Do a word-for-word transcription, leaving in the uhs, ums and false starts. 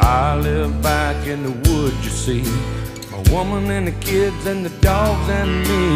I live back in the woods, you see. My woman and the kids and the dogs and me.